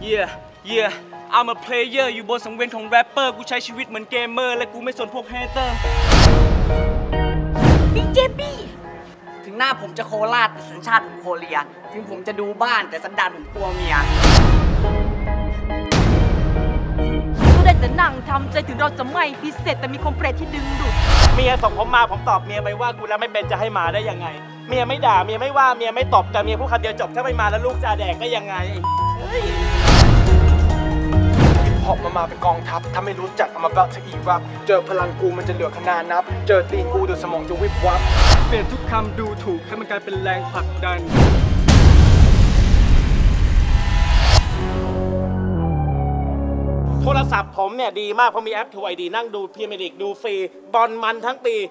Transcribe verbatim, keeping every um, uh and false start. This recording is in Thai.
yeah yeah I'm a player อยู่บนสังเวียนของแรปเปอร์กูใช้ชีวิตเหมือนเกมเมอร์และกูไม่สนพวกเฮเตอร์พี่เจบี้ถึงหน้าผมจะโคราชแต่สัญชาติผมโคเรียถึงผมจะดูบ้านแต่สันดานผมกลัวเมียก็ได้แต่นั่งทำใจถึงเราจะไม่พิเศษแต่มีคอมเพลตที่ดึงดูดเมียส่งผมมาผมตอบเมียไปว่ากูแล้วไม่เป็นจะให้มาได้ยังไงเมียไม่ด่าเมียไม่ว่าเมียไม่ตบแต่เมียพูดคำเดียวจบถ้าไม่มาแล้วลูกจะแดกได้ยังไงฮิปฮอปมามาเป็นกองทัพถ้าไม่รู้จักเอามาบัตอีรับเจอพลังกูมันจะเหลือขนาดนับเจอตีนกูเดี๋ยวสมองจะวิบวับเปลี่ยนทุกคำดูถูกให้มันกลายเป็นแรงผลักดันโทรศัพท์ผมเนี่ยดีมากเพราะมีแอป ทู ไอ ดี นั่งดูพรีเมียร์ลีกดูฟรีบอลมันทั้งปี